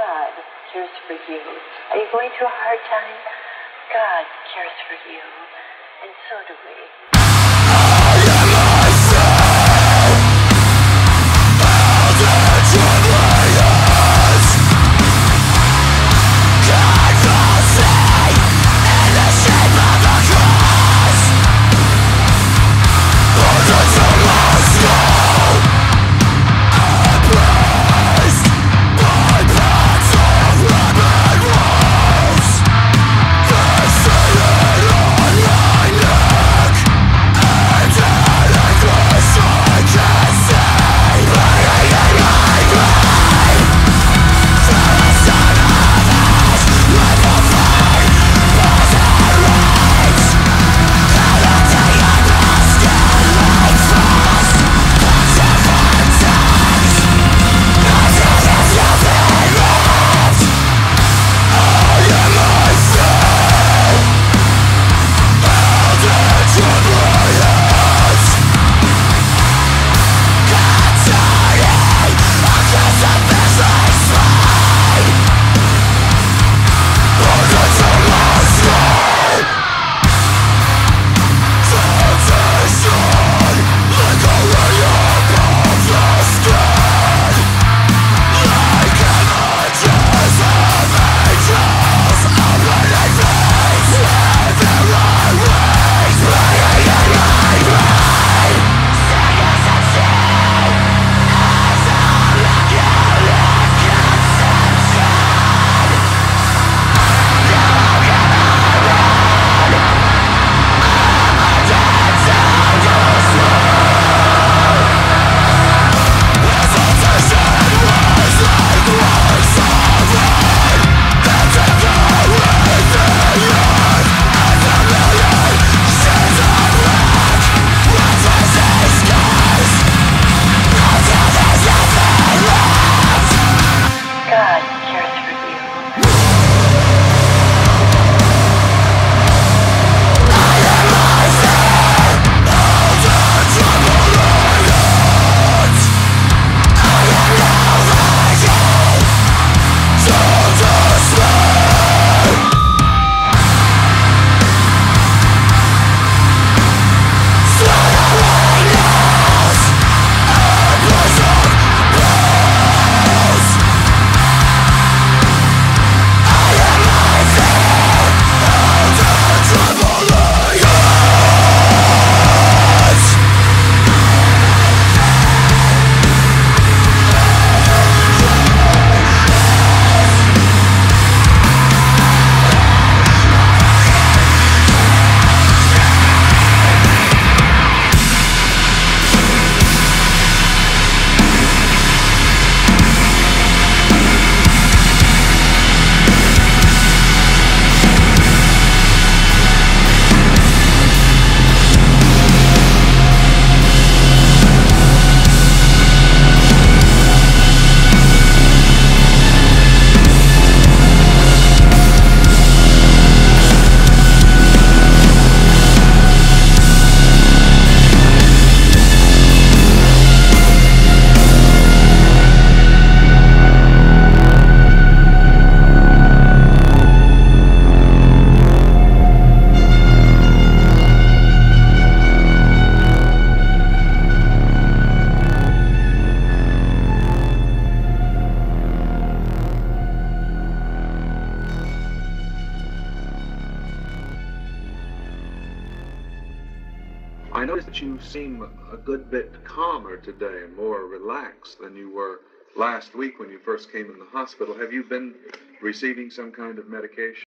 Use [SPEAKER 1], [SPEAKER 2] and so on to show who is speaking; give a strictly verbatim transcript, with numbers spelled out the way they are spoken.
[SPEAKER 1] God cares for you. Are you going through a hard time? God cares for you, and so do we.
[SPEAKER 2] I noticed that you seem a good bit calmer today and more relaxed than you were last week when you first came in the hospital. Have you been receiving some kind of medication?